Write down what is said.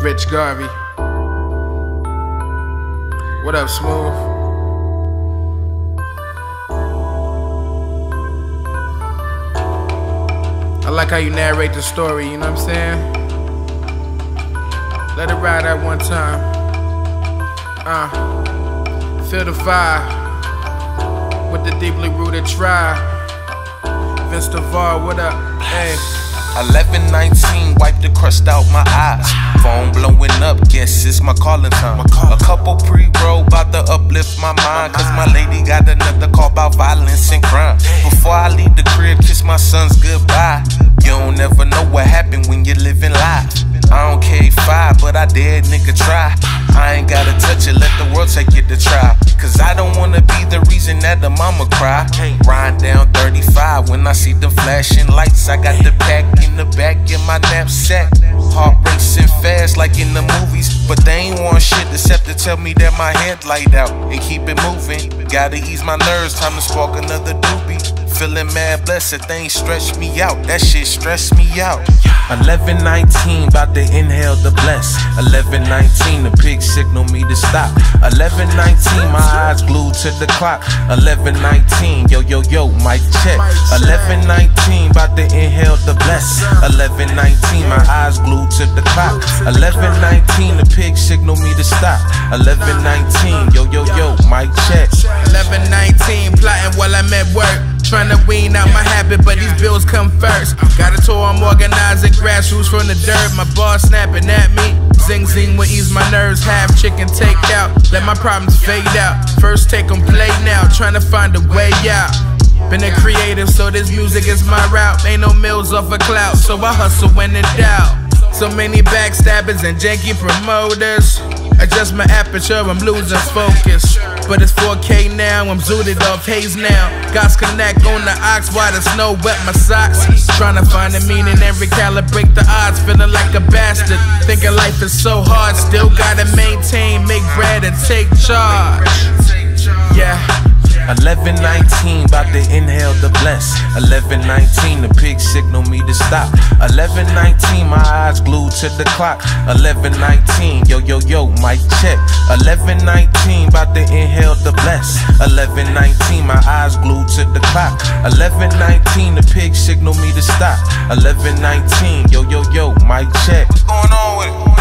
Rich Garvey. What up, Smooth? I like how you narrate the story, you know what I'm saying? Let it ride at one time. Feel the vibe with the deeply rooted tribe. Vince DeVar, what up? Hey. 11:19, wipe the crust out my eyes. Phone blowing up, guess it's my calling time. A couple pre-roll, bout to uplift my mind. Cause my lady got another call about violence and crime. Before I leave the crib, kiss my sons goodbye. You don't ever know what happened when you're living life. I don't care five, but I dare nigga try. I ain't gotta touch it, let the world take it to try. Cause I don't wanna be the reason that the mama cry. Riding down 35 when I see the flashing lights. I got the pack in the back in my knapsack. Heart racing fast like in the movies. But they ain't want shit except to tell me that my head light out and keep it moving. Gotta ease my nerves, time to spark another doobie. Feeling mad blessed, things stretch me out. That shit stress me out. 11:19, bout to inhale the bless. 11:19, the pig signal me to stop. 11:19, my eyes glued to the clock. 11:19, yo yo yo, mic check. 11:19, bout to inhale the bless. 11:19, my eyes glued to the clock. 11:19, the pig signal me to stop. 11:19, yo yo yo, mic check. 11:19, plotting while I'm at work. Trying to wean out my habit, but these bills come first. Got a tour, I'm organizing grassroots from the dirt. My boss snapping at me. Zing zing will ease my nerves. Half chicken take out. Let my problems fade out. First take on play now. Trying to find a way out. Been a creative, so this music is my route. Ain't no mills off a cloud, so I hustle when in doubt. So many backstabbers and janky promoters. Adjust my aperture, I'm losing focus. But it's 4K now, I'm zooted off haze now. God's connect on the ox while the snow wet my socks. Trying to find a meaning and recalibrate the odds. Feeling like a bastard, thinking life is so hard. Still gotta maintain, make bread and take charge. Yeah. 11:19, bout to inhale the bless. 11:19, the pig signal me to stop. 11:19, my eyes glued to the clock. 11:19, yo yo yo, mic check. 11:19, bout to inhale the bless. 11:19, my eyes glued to the clock. 11:19, the pig signal me to stop. 11:19, yo yo yo, mic check. What's going on with it?